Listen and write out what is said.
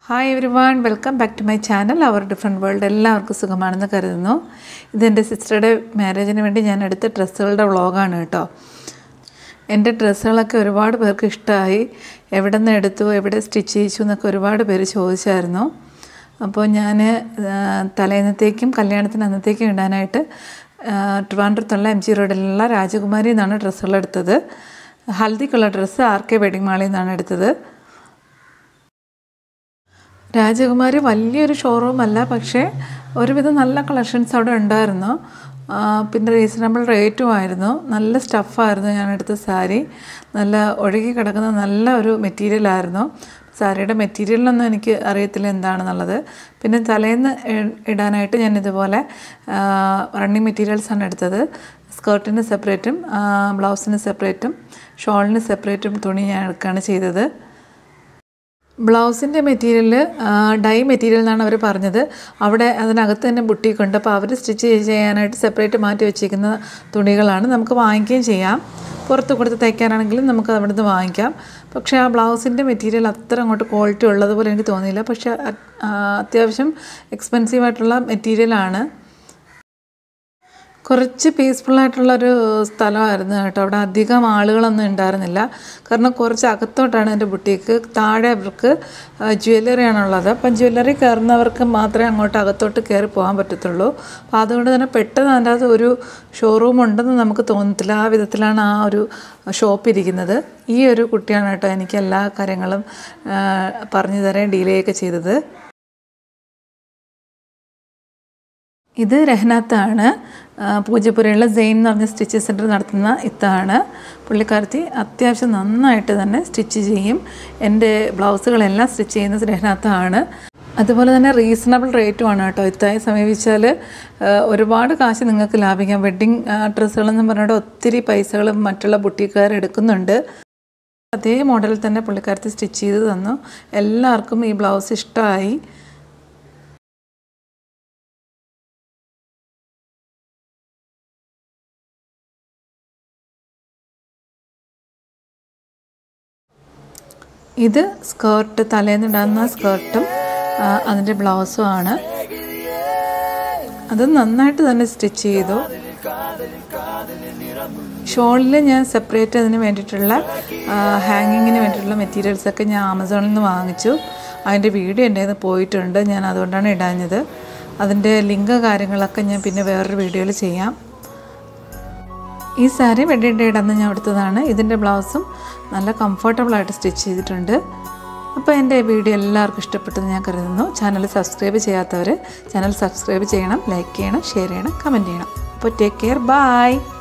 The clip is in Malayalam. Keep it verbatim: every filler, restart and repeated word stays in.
Hi everyone, welcome back to my channel, Our Different World. എല്ലാവർക്കും സുഖമാണെന്ന് കരുതുന്നു. ഇതെൻ്റെ സിസ്റ്ററുടെ മാരേജിന് വേണ്ടി ഞാൻ എടുത്ത ഡ്രസ്സുകളുടെ വ്ളോഗാണ് കേട്ടോ. എൻ്റെ ഡ്രസ്സുകളൊക്കെ ഒരുപാട് പേർക്ക് ഇഷ്ടമായി. എവിടെ നിന്ന് എടുത്തു, എവിടെ സ്റ്റിച്ച് ചെയ്യിച്ചു എന്നൊക്കെ ഒരുപാട് പേര് ചോദിച്ചായിരുന്നു. അപ്പോൾ ഞാൻ തലേന്നത്തേക്കും കല്യാണത്തിന് അന്നത്തേക്കും ഇടാനായിട്ട് ട്രിവാൻഡ്രത്തുള്ള എം ജി റോഡിലുള്ള രാജകുമാരിയിൽ നിന്നാണ് ഡ്രസ്സുകൾ എടുത്തത്. ഹൽദിക്കുള്ള ഡ്രസ്സ് ആർ കെ വെഡിങ് മാളിൽ നിന്നാണ് എടുത്തത്. രാജകുമാരി വലിയൊരു ഷോറൂം അല്ല, പക്ഷേ ഒരുവിധം നല്ല കളക്ഷൻസ് അവിടെ ഉണ്ടായിരുന്നു. പിന്നെ റീസണബിൾ റേറ്റുമായിരുന്നു. നല്ല സ്റ്റഫായിരുന്നു ഞാൻ എടുത്ത സാരി. നല്ല ഒഴുകി കിടക്കുന്ന നല്ല ഒരു മെറ്റീരിയലായിരുന്നു. സാരിയുടെ മെറ്റീരിയലൊന്നും എനിക്ക് അറിയത്തില്ല എന്താണെന്നുള്ളത്. പിന്നെ തലേന്ന് ഇടാനായിട്ട് ഞാൻ ഇതുപോലെ റണ്ണിങ് മെറ്റീരിയൽസാണ് എടുത്തത്. സ്കേർട്ടിന് സെപ്പറേറ്റും ബ്ലൗസിന് സെപ്പറേറ്റും ഷോളിന് സെപ്പറേറ്റും തുണി ഞാൻ എടുക്കുകയാണ് ചെയ്തത്. ബ്ലൗസിൻ്റെ മെറ്റീരിയൽ ഡൈ മെറ്റീരിയൽ എന്നാണ് അവർ പറഞ്ഞത്. അവിടെ അതിനകത്ത് തന്നെ ബുട്ടീക്കുണ്ട്. അപ്പോൾ അവർ സ്റ്റിച്ച് ചെയ്യാനായിട്ട് സെപ്പറേറ്റ് മാറ്റി വെച്ചിരിക്കുന്ന തുണികളാണ്. നമുക്ക് വാങ്ങിക്കുകയും ചെയ്യാം. പുറത്ത് കൊടുത്ത് തയ്ക്കാനാണെങ്കിലും നമുക്ക് അവിടെ നിന്ന് വാങ്ങിക്കാം. പക്ഷേ ആ ബ്ലൗസിൻ്റെ മെറ്റീരിയൽ അത്ര അങ്ങോട്ട് ക്വാളിറ്റി ഉള്ളതുപോലെ എനിക്ക് തോന്നിയില്ല. പക്ഷേ അത്യാവശ്യം എക്സ്പെൻസീവായിട്ടുള്ള മെറ്റീരിയലാണ്. കുറച്ച് പീസ്ഫുള്ളായിട്ടുള്ളൊരു സ്ഥലമായിരുന്നു കേട്ടോ. അവിടെ അധികം ആളുകളൊന്നും ഉണ്ടായിരുന്നില്ല. കാരണം കുറച്ച് അകത്തോട്ടാണ് എൻ്റെ ബുട്ടീക്ക്. താഴെ അവർക്ക് ജ്വല്ലറിയാണുള്ളത്. അപ്പം ജ്വല്ലറി കയറുന്നവർക്ക് മാത്രമേ അങ്ങോട്ട് അകത്തോട്ട് കയറി പോകാൻ പറ്റത്തുള്ളൂ. അപ്പോൾ അതുകൊണ്ട് തന്നെ പെട്ടെന്ന് അതിൻ്റെ അകത്ത് ഒരു ഷോറൂം ഉണ്ടെന്ന് നമുക്ക് തോന്നത്തില്ല. ആ വിധത്തിലാണ് ആ ഒരു ഷോപ്പ് ഇരിക്കുന്നത്. ഈ ഒരു കുട്ടിയാണ് കേട്ടോ എനിക്ക് എല്ലാ കാര്യങ്ങളും പറഞ്ഞു തരാൻ ഡീലേയൊക്കെ ചെയ്തത്. ഇത് രഹ്നാത്താണ്. പൂജപ്പുരയുള്ള സെയിൻ എന്ന് പറഞ്ഞ സ്റ്റിച്ച് സെൻറ്റർ നടത്തുന്ന ഇത്താണ്. പുള്ളിക്കാരത്തി അത്യാവശ്യം നന്നായിട്ട് തന്നെ സ്റ്റിച്ച് ചെയ്യും. എൻ്റെ ബ്ലൗസുകളെല്ലാം സ്റ്റിച്ച് ചെയ്യുന്നത് രഹ്നാത്താണ്. അതുപോലെ തന്നെ റീസണബിൾ റേറ്റുമാണ് കേട്ടോ. ഇത്തായി സമീപിച്ചാൽ ഒരുപാട് കാശ് നിങ്ങൾക്ക് ലാഭിക്കാം. വെഡ്ഡിങ് ഡ്രസ്സുകളെന്ന് പറഞ്ഞിട്ട് ഒത്തിരി പൈസകളും മറ്റുള്ള ബുട്ടീക്കുകാർ എടുക്കുന്നുണ്ട്. അതേ മോഡലിൽ തന്നെ പുള്ളിക്കാരത്തി സ്റ്റിച്ച് ചെയ്ത് തന്നു. എല്ലാവർക്കും ഈ ബ്ലൗസ് ഇഷ്ടമായി. ഇത് സ്കേർട്ട്, തലേന്നിടാവുന്ന സ്കേർട്ടും അതിൻ്റെ ബ്ലൗസും ആണ്. അത് നന്നായിട്ട് തന്നെ സ്റ്റിച്ച് ചെയ്തു. ഷോളിൽ ഞാൻ സെപ്പറേറ്റ് അതിന് വേണ്ടിയിട്ടുള്ള ഹാങ്ങിങ്ങിന് വേണ്ടിയിട്ടുള്ള മെറ്റീരിയൽസൊക്കെ ഞാൻ ആമസോണിൽ നിന്ന് വാങ്ങിച്ചു. അതിൻ്റെ വീഡിയോ എൻ്റെ കയ്യിൽ നിന്ന് പോയിട്ടുണ്ട്. ഞാൻ അതുകൊണ്ടാണ് ഇടാഞ്ഞത്. അതിൻ്റെ ലിങ്ക് കാര്യങ്ങളൊക്കെ ഞാൻ പിന്നെ വേറൊരു വീഡിയോയിൽ ചെയ്യാം. ഈ സാരി വെഡ്ഡിങ് ഡേ ഇടന്ന് ഞാൻ എടുത്തതാണ്. ഇതിൻ്റെ ബ്ലൗസും നല്ല കംഫർട്ടബിളായിട്ട് സ്റ്റിച്ച് ചെയ്തിട്ടുണ്ട്. അപ്പോൾ എൻ്റെ വീഡിയോ എല്ലാവർക്കും ഇഷ്ടപ്പെട്ടെന്ന് ഞാൻ കരുതുന്നു. ചാനൽ സബ്സ്ക്രൈബ് ചെയ്യാത്തവർ ചാനൽ സബ്സ്ക്രൈബ് ചെയ്യണം, ലൈക്ക് ചെയ്യണം, ഷെയർ ചെയ്യണം, കമൻറ്റ് ചെയ്യണം. അപ്പോൾ ടേക്ക് കെയർ, ബൈ.